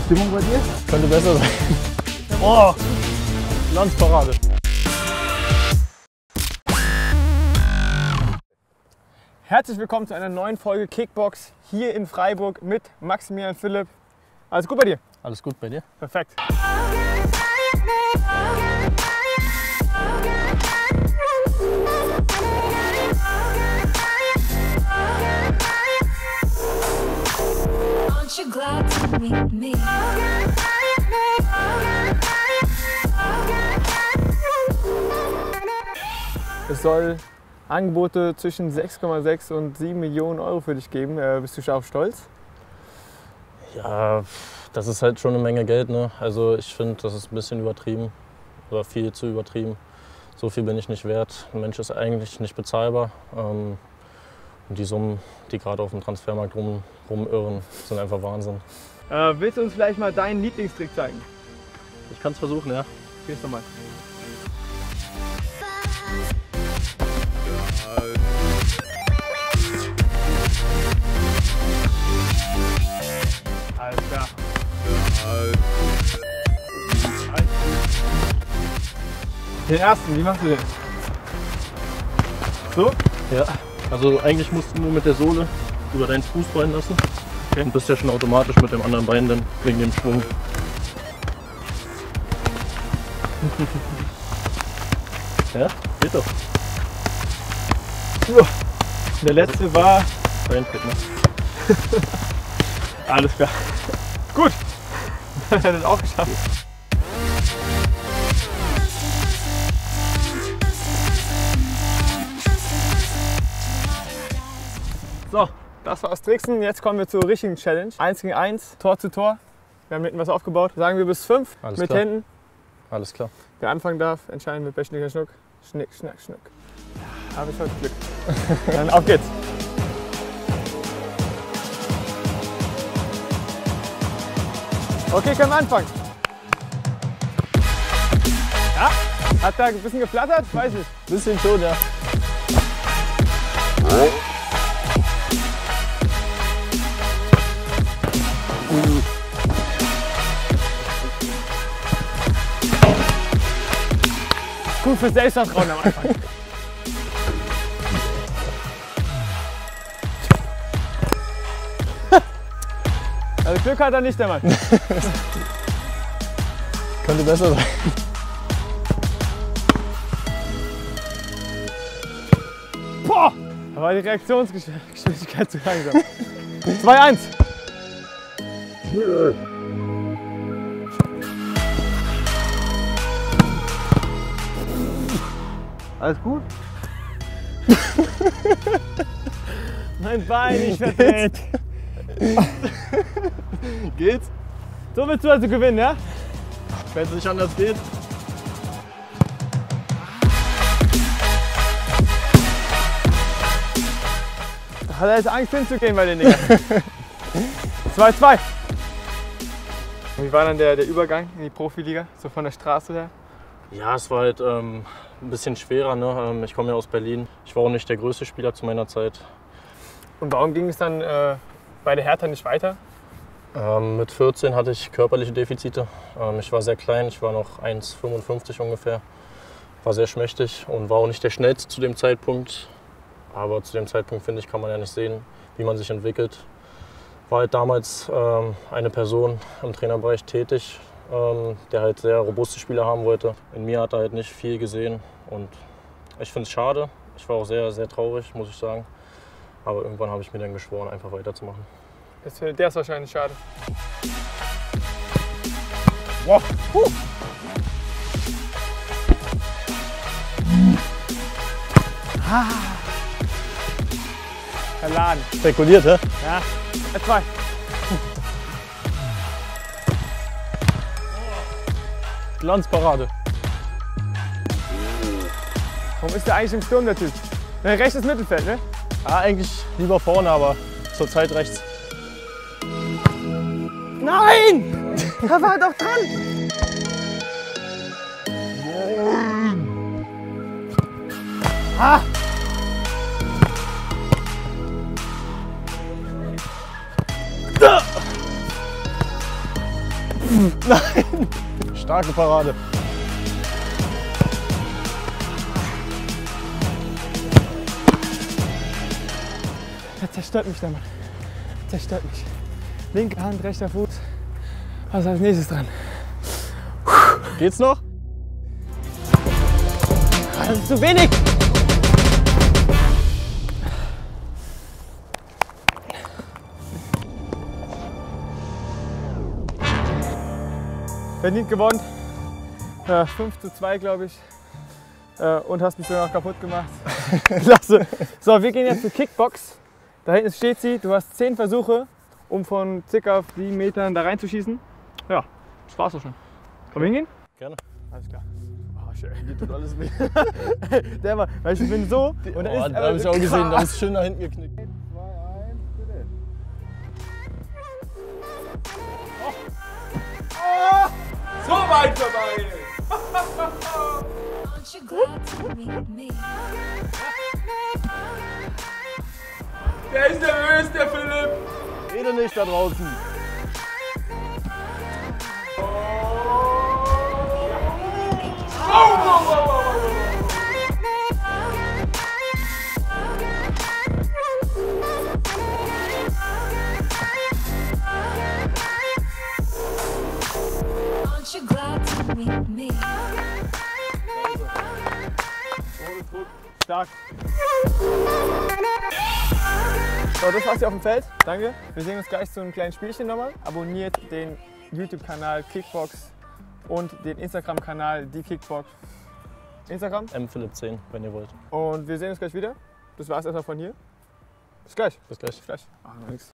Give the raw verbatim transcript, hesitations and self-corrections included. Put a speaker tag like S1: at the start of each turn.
S1: Stimmung bei dir?
S2: Könnte besser sein. Oh, Glanzparade.
S1: Herzlich willkommen zu einer neuen Folge Kickbox hier in Freiburg mit Maximilian Philipp. Alles gut bei dir?
S2: Alles gut bei dir?
S1: Perfekt.
S3: Aren't you glad to meet me?
S1: Es soll Angebote zwischen sechs Komma sechs und sieben Millionen Euro für dich geben. Äh, bist du scharf stolz?
S2: Ja, das ist halt schon eine Menge Geld, ne? Also ich finde, das ist ein bisschen übertrieben oder viel zu übertrieben. So viel bin ich nicht wert. Ein Mensch ist eigentlich nicht bezahlbar. Ähm, und die Summen, die gerade auf dem Transfermarkt rum, rumirren, sind einfach Wahnsinn.
S1: Äh, willst du uns vielleicht mal deinen Lieblingstrick zeigen?
S2: Ich kann es versuchen, ja.
S1: Gehst du mal. Alles klar. Den ersten, wie machst du den? So?
S2: Ja. Also eigentlich musst du nur mit der Sohle über deinen Fuß fallen lassen. Okay. Und bist ja schon automatisch mit dem anderen Bein dann wegen dem Schwung. Ja, geht doch.
S1: So. Der letzte war.
S2: Beintritt, ne?
S1: Alles klar. Gut. Dann hat er das auch geschafft. So, das war's Tricksen. Jetzt kommen wir zur richtigen Challenge. eins gegen eins, Tor zu Tor. Wir haben hinten was aufgebaut. Sagen wir bis fünf
S2: Alles
S1: mit
S2: klar.
S1: Händen.
S2: Alles klar.
S1: Wer anfangen darf, entscheiden wir bei Schnick, Schnuck. Schnick, Schnack, Schnuck. Ja, habe ich heute Glück. Dann auf geht's. Okay, können wir anfangen. Ja, hat da ein bisschen geflattert? Weiß ich.
S2: Ein bisschen schon, ja.
S1: Gut für Selbstvertrauen am Anfang. Also Glück hat er nicht, der Mann.
S2: Könnte besser sein.
S1: Boah! Da war die Reaktionsgeschwindigkeit zu langsam. zwei eins. Alles gut? Mein Bein, ich verdreht.
S2: Geht's?
S1: So willst du also gewinnen, ja?
S2: Wenn es nicht anders geht.
S1: Hat er jetzt Angst hinzugehen bei den Dingern? zwei zwei. Wie war dann der, der Übergang in die Profiliga, so von der Straße her?
S2: Ja, es war halt ähm, ein bisschen schwerer, ne? Ähm, ich komme ja aus Berlin. Ich war auch nicht der größte Spieler zu meiner Zeit.
S1: Und warum ging es dann äh, bei der Hertha nicht weiter?
S2: Ähm, mit vierzehn hatte ich körperliche Defizite. Ähm, ich war sehr klein, ich war noch eins Komma fünfundfünfzig ungefähr. War sehr schmächtig und war auch nicht der schnellste zu dem Zeitpunkt. Aber zu dem Zeitpunkt, finde ich, kann man ja nicht sehen, wie man sich entwickelt. War halt damals ähm, eine Person im Trainerbereich tätig, ähm, der halt sehr robuste Spieler haben wollte. In mir hat er halt nicht viel gesehen und ich finde es schade. Ich war auch sehr, sehr traurig, muss ich sagen. Aber irgendwann habe ich mir dann geschworen, einfach weiterzumachen.
S1: Das, der ist wahrscheinlich schade. Wow. Huh. Ah. Verladen.
S2: Spekuliert, hä?
S1: Ja, zwei.
S2: Glanzparade.
S1: Warum ist der eigentlich im Sturm, der Typ? Der rechtes Mittelfeld, ne?
S2: Ah, eigentlich lieber vorne, aber zurzeit rechts.
S1: Nein! Da war er doch dran! Ah!
S2: Nein! Starke Parade.
S1: Der zerstört mich, der Mann. Zerstört mich. Linke Hand, rechter Fuß. Was ist als nächstes dran?
S2: Geht's noch?
S1: Das ist zu wenig! Verdient gewonnen. Ja, fünf zu zwei, glaube ich. Äh, und hast mich sogar noch kaputt gemacht. Klasse. So, wir gehen jetzt zur Kickbox. Da hinten steht sie. Du hast zehn Versuche, um von ca. sieben Metern da reinzuschießen. Ja, das war's auch schon. Wollen wir hingehen?
S2: Gerne.
S1: Alles klar.
S2: Oh, schön. Mir tut alles weh.
S1: Der war, weil ich bin so. Und dann
S2: Oh,
S1: ist
S2: da habe ich auch gesehen, da ist schön nach hinten geknickt.
S1: So weit vorbei!
S3: Aren't you glad to meet me?
S1: Der ist nervös, der Philipp!
S2: Rede nicht da draußen.
S3: Aren't you glad to meet me?
S1: Stark. So, das war's hier auf dem Feld. Danke. Wir sehen uns gleich zu einem kleinen Spielchen nochmal. Abonniert den YouTube-Kanal Kickbox und den Instagram-Kanal die Kickbox. Instagram.
S2: M Philipp zehn, wenn ihr wollt.
S1: Und wir sehen uns gleich wieder. Das war's erstmal von hier. Bis gleich.
S2: Bis gleich.
S1: Bis gleich. Ach, noch nix.